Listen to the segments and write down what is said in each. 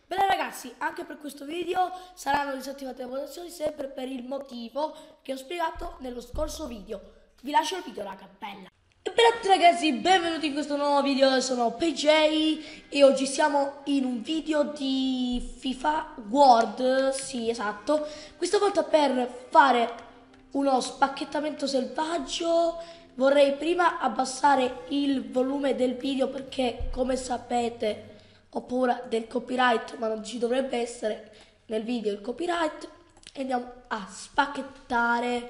Bene ragazzi, anche per questo video saranno disattivate le votazioni sempre per il motivo che ho spiegato nello scorso video. Vi lascio il video raga, bella! E per tutti ragazzi, benvenuti in questo nuovo video, sono PJ e oggi siamo in un video di FIFA World, sì esatto, questa volta per fare uno spacchettamento selvaggio. Vorrei prima abbassare il volume del video perché come sapete ho paura del copyright, ma non ci dovrebbe essere nel video il copyright. E andiamo a spacchettare.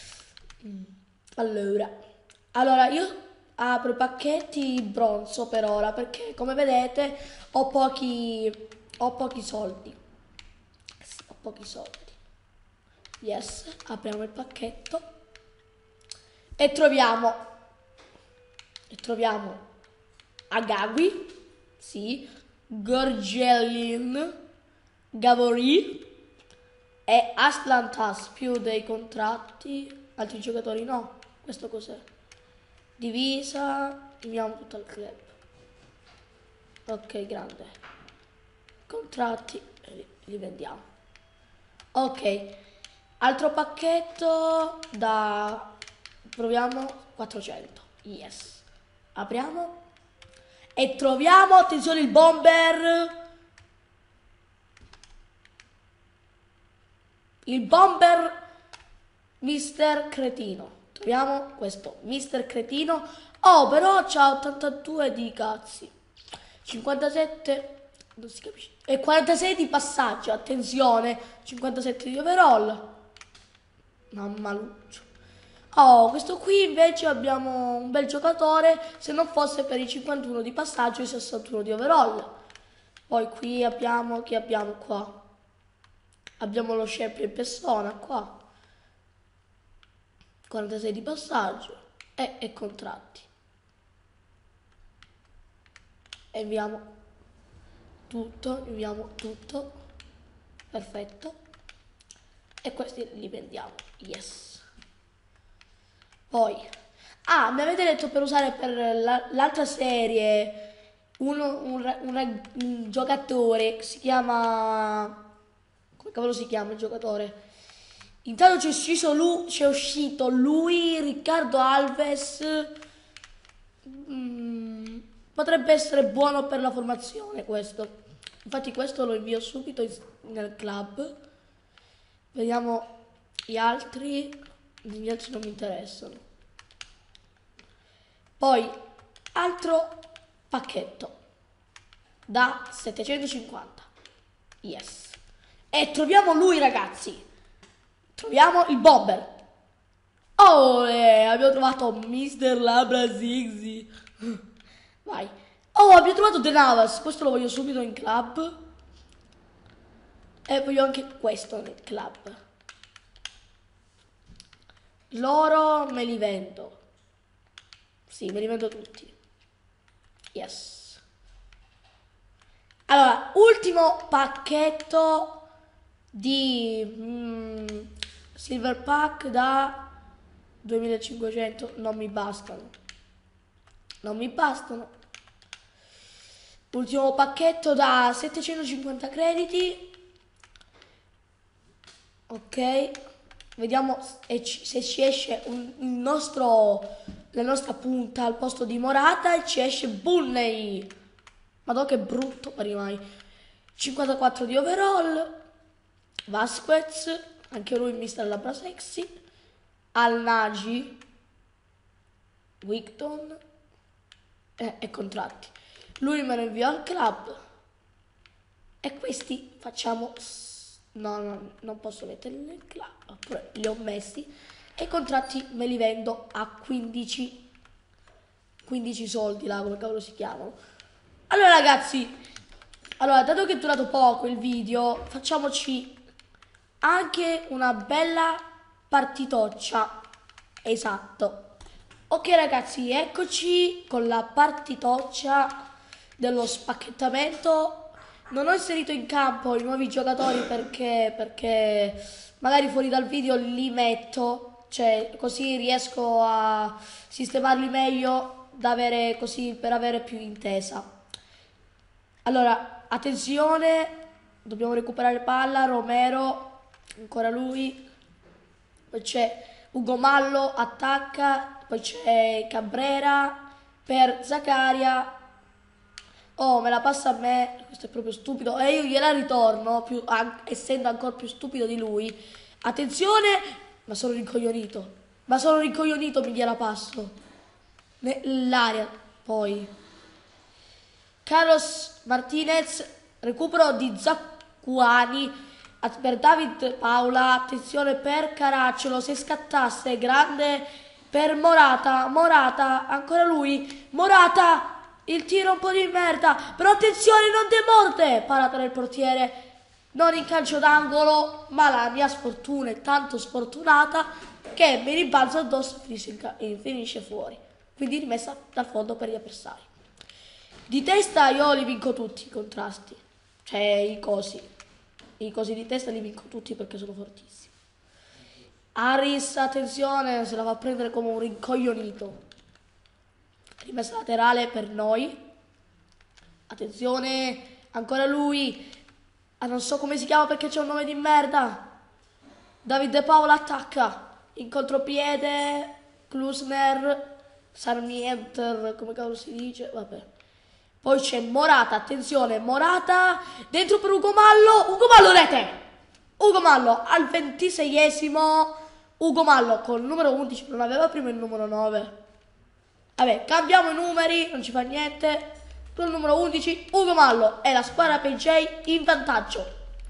Allora io apro i pacchetti bronzo per ora perché come vedete ho pochi soldi. Sì, ho pochi soldi. Yes, apriamo il pacchetto e troviamo Agawi, sì, Gorgelin, Gavori e Aslantas più dei contratti. Altri giocatori no. Questo cos'è? Divisa, vediamo tutto il club. Ok, grande. Contratti, li vendiamo. Ok, altro pacchetto da... proviamo 400. Yes. Apriamo. E troviamo, attenzione, il bomber. Il bomber Mister Cretino. Troviamo questo Mister Cretino. Oh, però c'ha 82 di cazzi. 57, non si capisce. E 46 di passaggio, attenzione. 57 di overall. Mammaluccio. Oh, questo qui invece abbiamo un bel giocatore, se non fosse per i 51 di passaggio e i 61 di overall. Poi qui abbiamo, chi abbiamo qua? Abbiamo lo champion persona qua. 46 di passaggio e contratti. E inviamo tutto. Perfetto. E questi li vendiamo. Yes. Poi, mi avete detto per usare per l'altra serie un giocatore che si chiama... come cavolo si chiama il giocatore? Intanto c'è uscito lui, Riccardo Alves. Potrebbe essere buono per la formazione questo. Infatti questo lo invio subito nel club. Vediamo gli altri non mi interessano. Poi altro pacchetto da 750. Yes. E troviamo lui ragazzi. Troviamo il bomber. Oh, abbiamo trovato Mr. Labra Ziggy. Vai. Oh, abbiamo trovato De Navas. Questo lo voglio subito in club. E voglio anche questo nel club. Loro me li vendo. Sì, me li vendo tutti. Yes. Allora, ultimo pacchetto di Silver Pack da 2500. Non mi bastano. Ultimo pacchetto da 750 crediti. Ok. Vediamo se ci esce la nostra punta al posto di Morata e ci esce Bunney. Madonna che brutto rimane. 54 di overall. Vasquez, anche lui mister Labra Sexy. Al Nagy. Wigton. E contratti. Lui me lo invia al club. E questi facciamo... No, non posso metterli nel club, oppure li ho messi e i contratti me li vendo a 15 soldi là, come cavolo si chiamano. Allora ragazzi, dato che è durato poco il video, facciamoci anche una bella partitoccia. Esatto. Ok ragazzi, eccoci con la partitoccia dello spacchettamento. Non ho inserito in campo i nuovi giocatori perché magari fuori dal video li metto, cioè così riesco a sistemarli meglio per avere più intesa. Allora, attenzione, Dobbiamo recuperare palla, Romero, ancora lui. Poi c'è Ugo Mallo, attacca. Poi c'è Cabrera per Zaccaria. Oh, me la passa a me. Questo è proprio stupido. E io gliela ritorno, essendo ancora più stupido di lui. Attenzione, ma sono rincoglionito. Ma sono rincoglionito, mi gliela passo. Nell'aria, poi. Carlos Martinez, recupero di Zaccuani per David Paola, attenzione per Caracciolo, se scattasse, grande per Morata, Morata, ancora lui, Morata, il tiro un po' di merda, però attenzione, non demorde, parata del portiere, non in calcio d'angolo, ma la mia sfortuna è tanto sfortunata che mi ribalzo addosso e finisce fuori, quindi rimessa dal fondo per gli avversari. Di testa io li vinco tutti i contrasti, cioè i cosi di testa li vinco tutti perché sono fortissimi. Harris, attenzione, se la va a prendere come un rincoglionito. Rimessa laterale per noi. Attenzione, ancora lui. Ah, non so come si chiama perché c'è un nome di merda. David De Paola attacca. In contropiede, Klusner, Sarmienter, come cavolo si dice, vabbè. Poi c'è Morata, attenzione, Morata, dentro per Ugo Mallo rete! Ugo Mallo al 26esimo, Ugo Mallo con il numero 11, non aveva prima il numero 9. Vabbè, cambiamo i numeri, non ci fa niente. Con il numero 11, Ugo Mallo e la squadra PJ in vantaggio.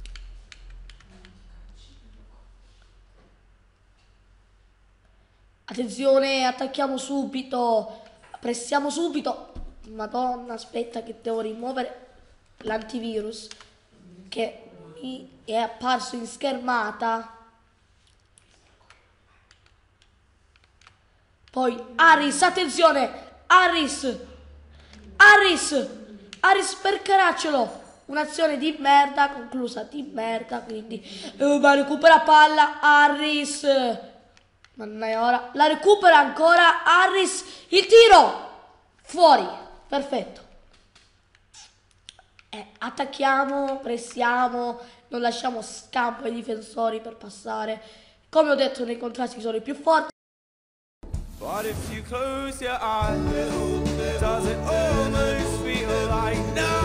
Attenzione, attacchiamo subito, pressiamo subito. Madonna, aspetta che devo rimuovere l'antivirus che mi è apparso in schermata. Poi Harris, attenzione, Harris per Caracciolo. Un'azione di merda, conclusa di merda, quindi ma recupera palla Harris. Mannaggia, ora la recupera ancora Harris, il tiro fuori. Perfetto. Attacchiamo, pressiamo, non lasciamo scampo ai difensori per passare. Come ho detto, nei contrasti sono i più forti. But if you close your eyes, does it almost feel like no?